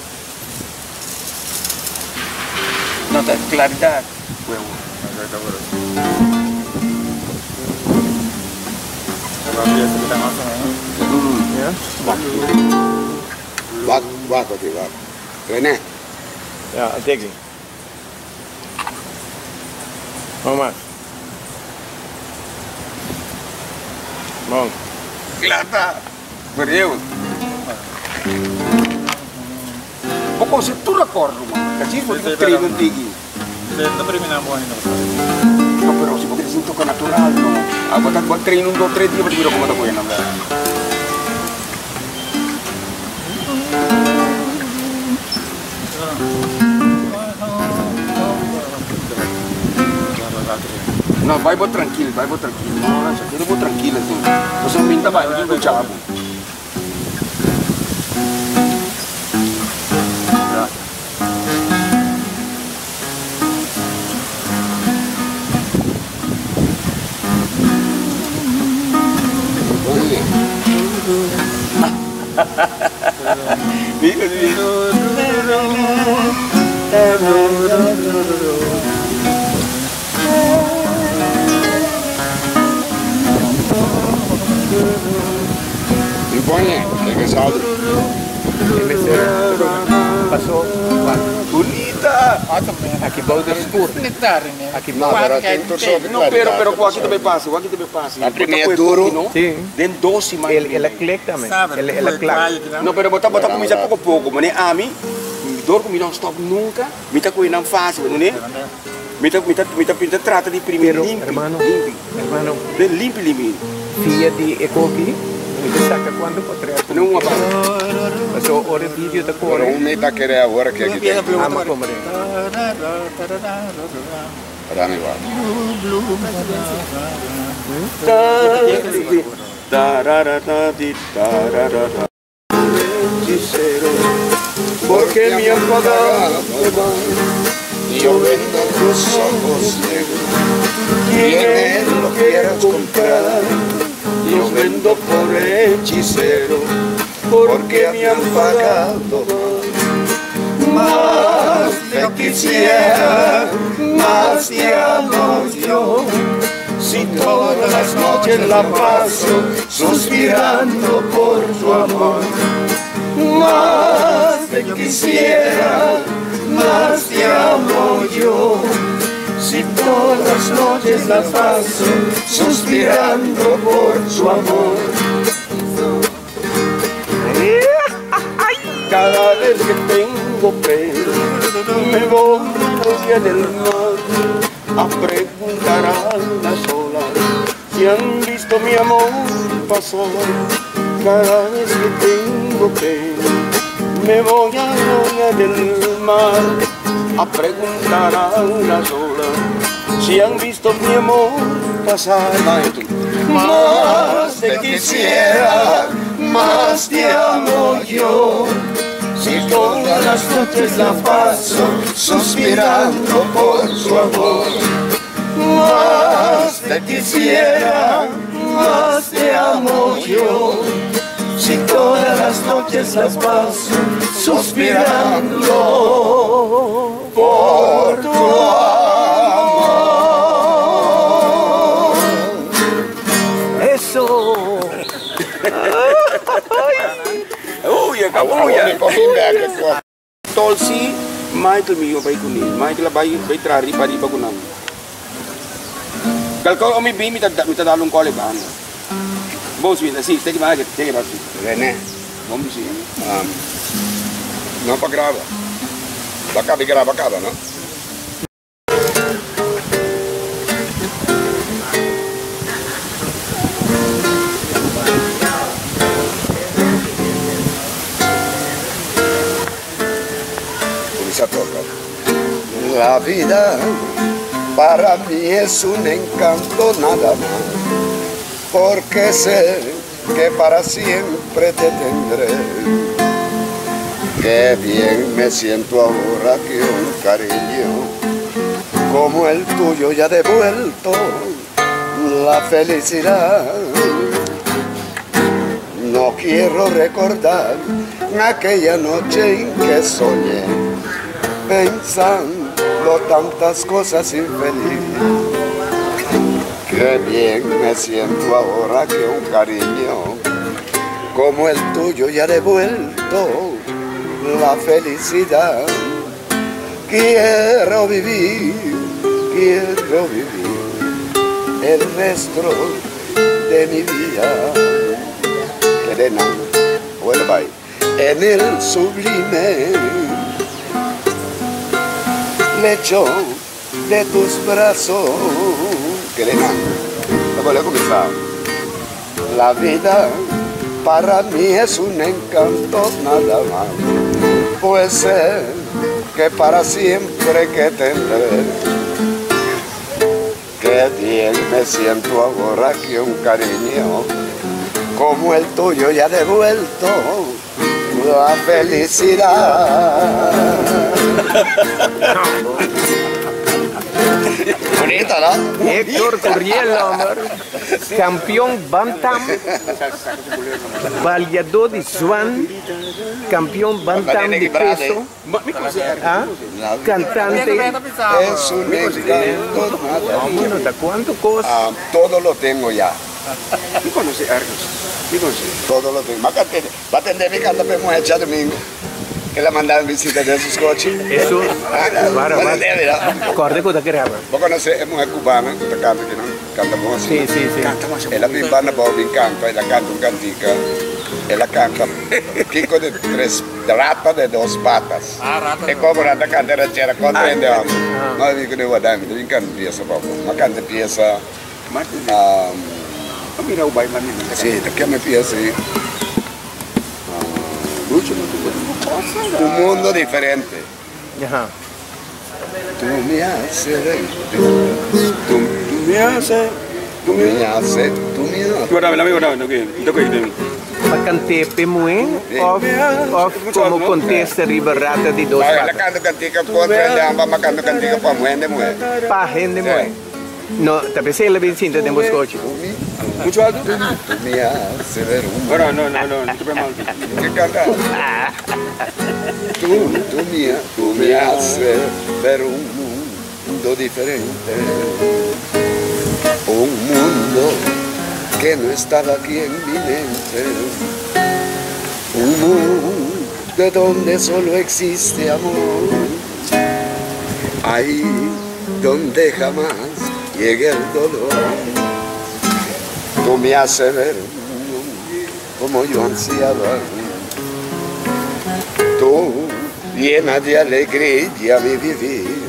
Não, tá claridade. Ya. Va così, va. René. Ya, tegi. Mama. Bom. Claridade. Valeu. Pokok se tu recordo, mano. Kasi mo di treino tigi. Ito prima buwan ito. No, pero si porque siento que natural, no. Agora tá treino 2 3 dias para como tá coisa, não. No, vai bot tranquilo, vai bot tranquilo. No, isso aqui é bot tranquilo, assim. Você não pinta vai, não do chavo. Mira, que sabe. Pasó. Bonita. Aqui balde escuro. Aqui Não, agora tem torção de Não, pero com aqui também passa, A primeira é duro. Sim. Den doce mais. Ela click também. Ela clack. Não, pero botar começar pouco a pouco, mas a mim, dor comigo não stop nunca, me tá com não fácil, não é? Me trata de primeiro limpo, hermano, de limpo. Fia de ecoki, me destaca quando potreia. Não apa. Passou hora vídeo da cor. Pero me está querendo agora que aqui tem. Ama comer. Dá-me igual. Porque me han pagado y yo vendo tus ojos negros. Quien lo quiera comprar, yo vendo por hechicero. Porque me han pagado más te quisiera, más te amo yo. Si todas las noches la paso suspirando por tu amor. Más te quisiera, más te amo yo. Si todas las noches la paso suspirando por tu amor. Cada vez que tengo pena me voy hacia el mar a preguntar a las olas si han visto mi amor pasar. Cada vez que tengo pena me voy a la orilla del mar a preguntar a las olas si han visto mi amor pasar. Más te quisiera, más te amo yo. Si todas las noches la paso suspirando por su amor. Más te quisiera, más te amo yo. Si todas las noches las paso suspirando por tu amor. Eso. Tolsi, Michael Mio vai kunin, Michael vai trari pari bagunan. Kalau kami bimi minta dalung kole ban. Bom sih, nasi, tadi mana kita, tadi apa sih? René, Bom sih. não para gravar. Bacaba e grava, acaba, não? La vida para mí es un encanto nada más, porque sé que para siempre te tendré. Qué bien me siento ahora que un cariño como el tuyo ya ha devuelto la felicidad. No quiero recordar aquella noche en que soñé pensando tantas cosas infelices. Qué bien me siento ahora que un cariño como el tuyo ya ha devuelto la felicidad. Quiero vivir el resto de mi vida. Elena, vuelva ahí. En el sublime lecho de tus brazos. Elena, voy a comenzar. La vida para mí es un encanto nada más, pues sé que para siempre que tendré. Qué bien me siento ahora que un cariño como el tuyo ya ha devuelto la felicidad. Bonita, ¿no? Héctor Curiel, campeón Bantam, Vallador de Swan, campeón Bantam de peso, cantante. Es un encanto nada más. ¿Cuánto cosa? Todo lo tengo ya. ¿Me conoce Argos? ¿Me conoce? Todos los días. Va a atender mi casa para mujer echar domingo. Que la mandaban visita de sus coches. Eso, para, corre con la que raba. Vos conocés, es mujer cubana, que canta, que no cantamos así. Sí. Canta más. Ella mi banda Bobby canta, ella canta un cantica. Ella canta Kiko de 3 ratas de 2 patas. E como rata canta ranchera, compreendemos. Nós vimos que não vai dar, mas canta pieza, papo. Uma canta pieza. Mira o baile, mami. Sim, daqui a minha pieza aí. Un mundo diferente. Ajá. Tú me haces ver. Tú me haces. Tú me haces. Tú me haces. Guarda, no que. Makantepe mo of como contesta ribarata di 2 Ela patas. canta cantica contra ele, amba macando cantica para muende mué. Pa gente mo. No, tapi saya lebih cinta dengan coche. Mucho alto? Tú me haces ver un Bueno, no, no te mal. ¿Qué canta? Tú me haces ver un mundo diferente. Un mundo que no estaba aquí en mi mente. Un mundo donde solo existe amor. Ahí donde jamás llegue el dolor. Tú me haces ver como yo ansiaba. Tú llena de alegría mi vivir.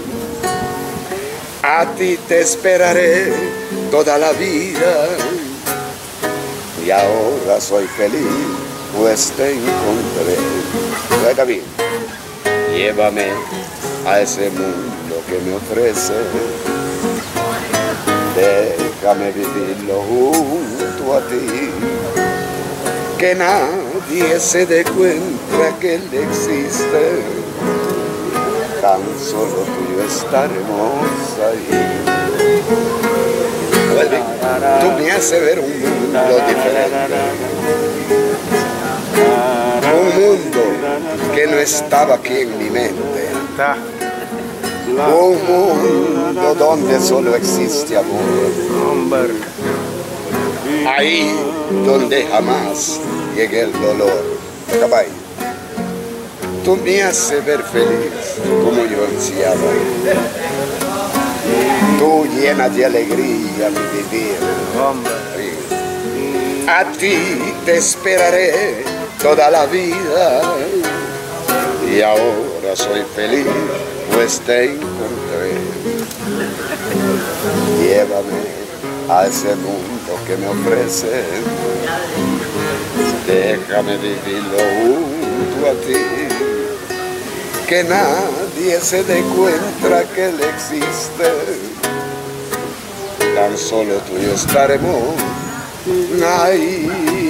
A ti te esperaré toda la vida. Y ahora soy feliz, pues te encontré. Oiga bien, llévame a ese mundo que me ofrece. Déjame vivirlo junto a ti. Que nadie se dé cuenta que él existe. Tan solo tú y yo estaremos ahí. Tú me haces ver un mundo diferente. Un mundo que no estaba aquí en mi mente. Un mundo donde solo existe amor. Ahí donde jamás llegue el dolor. Acabay. Tú me haces ver feliz como yo ansiaba. Tú llena de alegría mi vivir. A ti te esperaré toda la vida. Y ahora soy feliz, pues te encontré. Llévame a ese mundo que me ofrece. Déjame vivirlo junto a ti. Que nadie se dé cuenta que él existe. Tan solo tú y yo estaremos ahí.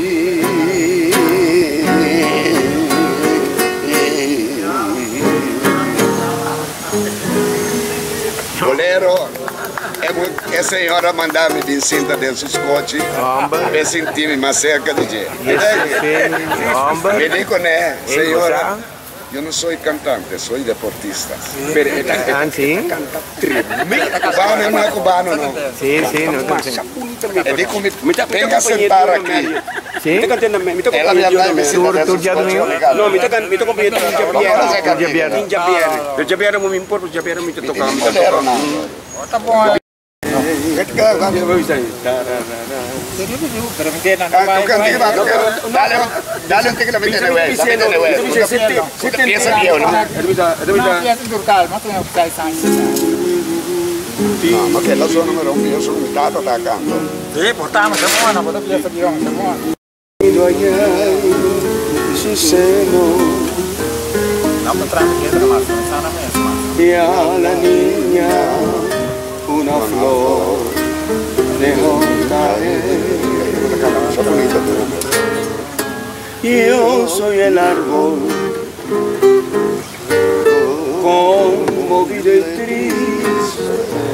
Bolero, é senhora mandar me cinta dentro dos coches, para sentir-me mais cerca de dia. Me digo, né, senhora? Yo no soy cantante, soy deportista. Pero ¿Sí? Cubano no es cubano, no. Sí, no sé. Digo, venga a sentar aquí. ¿Sí? Ela me habla de me sentar ¿Tú ya domingo? No, me toca compañero Javier. Pero Javier no me importa, Javier me toca. Bolero, não. Tá bom. Pero me entiendan, no va Dale un tigre, métele, güey. Piensa que yo, ¿no? Não, piensa turcal, mas tu não sai sai. No, porque la zona número 1, yo soy un tato atacando. Sí, portamos, se buona, pero piensa que yo, se buona. Não, para trás, que entra mais, não sana mesmo. Y a la niña una flor dejó caer. Yo soy el árbol conmovido y triste.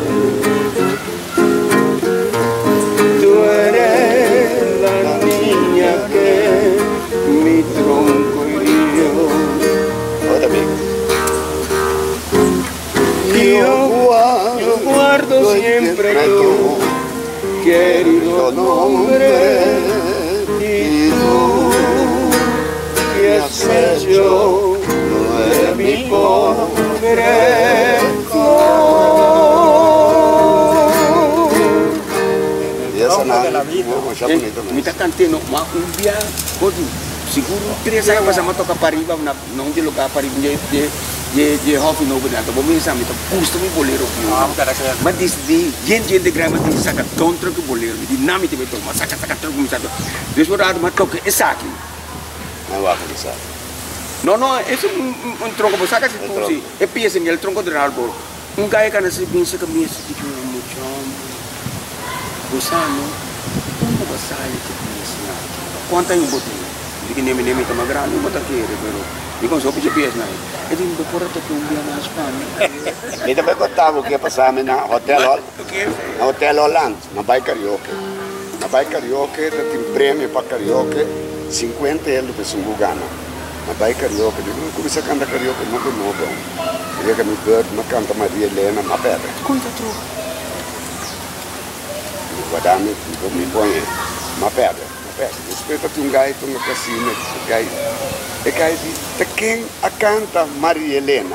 Tú eres la niña que mi tronco hirió. Yo guardo siempre tu querido nombre y tú que has hecho de mi pobre de la vida. Mita cantando, mas dia, seguro 3 anos passamos a tocar para arriba, não de lugar para arriba, de Hof no Benito, vou me ensinar, custa me bolero. Mas desde gente de grama de saca tonto que bolero, de nome de beton, mas saca tonto como sabe. Depois eu mas toque é saque. Não vai começar. Não, esse um tronco, você saca se fosse, é pieza em el tronco de árbol. Cara que nasce bem se caminha se tipo muito. Busano, como você sai que pieza? Quanto em botinho? De que nem tá mais grande, não botar aqui, pero e com só pede pieza não. É de um porra que um dia mais para. E também contava o que passava na Hotel Holland, na Baía Carioca. Na Baía Carioca tem prêmio para Carioca, 50 euros para Sungugana. Na Baía Carioca, eu comecei a cantar Carioca muito novo. Eu que me perdi, me canta Maria Helena, na pedra. Quanto troco? Guardami, me põe na pedra. Respeita um gajo na casina, e gajo diz, quem a canta Maria Helena?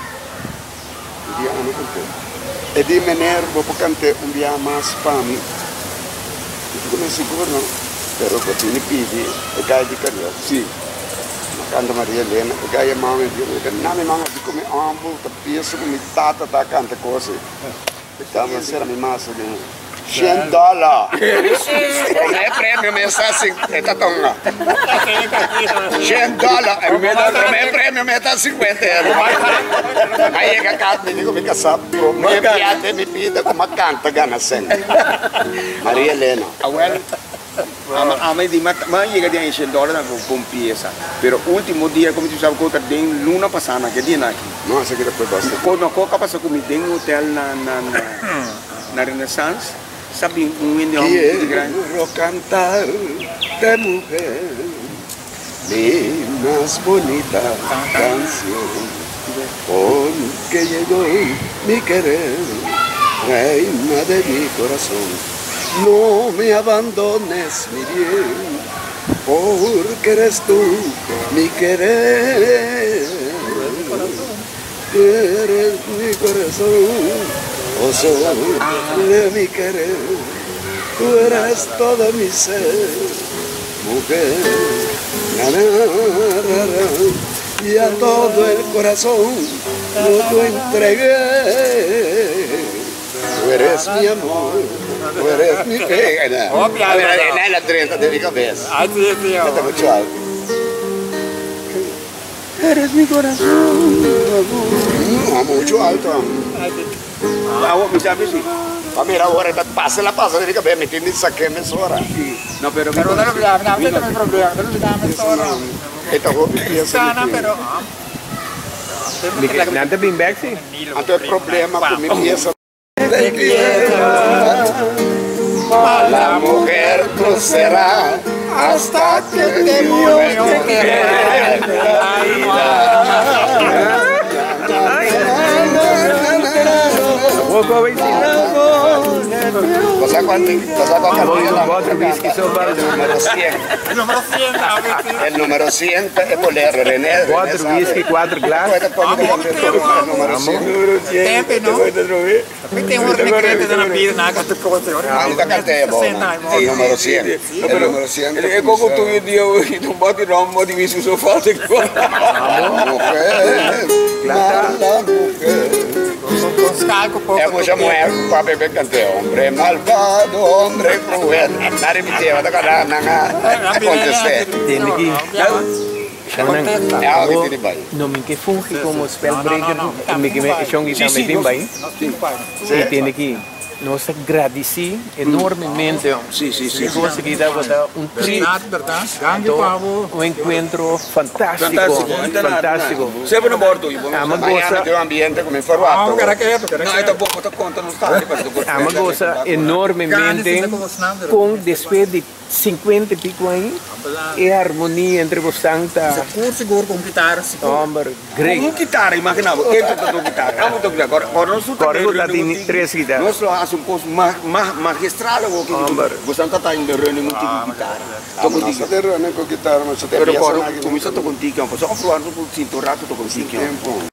E eu não cantei. E de maneira, vou cantar dia mais para mim. E eu não seguro não, pero eu tenho pedi, e gajo de Carioca, sim. Canta Maria Helena, e gajo é mal, e eu não me manga de comer ambo, tá piso, me tata, tá canta coisa. Então, mas era minha massa de $100. Não é prêmio, mas é assim, está tão lá. $100, não é prêmio, mas está 50 euros. Aí é que a casa me digo, fica sabe, minha piada me pida como canta, gana sempre. Maria Helena. A mãe de mas chega de $100 na pieza. Pero último dia, como tu sabe, que eu tenho luna passada, que dia aqui. Nossa, que depois basta. Quando eu passei comigo em um hotel na Renaissance. Sabe un indio quiero cantar de mujer mi más bonita canción porque llegó mi querer reina de mi corazón no me abandones mi bien porque eres tú mi querer eres mi corazón oh sol de mi querer, tú eres todo mi ser, mujer, y a todo el corazón yo lo entregué. Tú eres mi amor, tú eres mi pena. A ver, la 30 de mi cabeza. Canta mucho alto. Eres mi corazón, no, mucho alto. Me sabe sim. Mira, agora passa, fica bem, me tem isso aqui, me sora. Não, pero não tem problema, não me sora. Esta roupa é sana, pero Nada bem back sim. Não tem problema com minha pieza. Mala mujer tú serás hasta que te Cosa quanto Bota whisky só para el número 100 es bolero, René. 4 whisky, 4 glasses. El número 100. Tempo, não? Tem um recreio na vida, na casa do coisa. Ainda cantei, bom. El número 100. El número 100. É como tu e Dio e não bate não, de whisky só falta. É mucha mujer para beber cantei. Hombre malvado, hombre cruel. Nari me teva da cara na contestar. Tem aqui. É algo que ele vai. Não me que funge como spellbreaker, me que me chongi também tem bem. Sim, tem aqui. Nós agradeci enormemente. Sim. Consegui dar um trip, um encontro fantástico. Sempre no bordo. Amanhã tem um ambiente como informado. Não, então vou te contar no estado. Amagosa enormemente com después de 50 e pico aí e harmonia entre você tanta. Seguro, seguro com guitarra, seguro. Hombre, great. Com guitarra, imaginava. Eu toco guitarra. Amo tocar guitarra. Agora nós tem 3 guitarras. Nós fazemos um pouco magistral. Você não está indo reunião com guitarra. Toco contigo. Não com guitarra, mas até Pero agora começa a tocar contigo. Só falar com o cinto rato toco contigo. Tempo.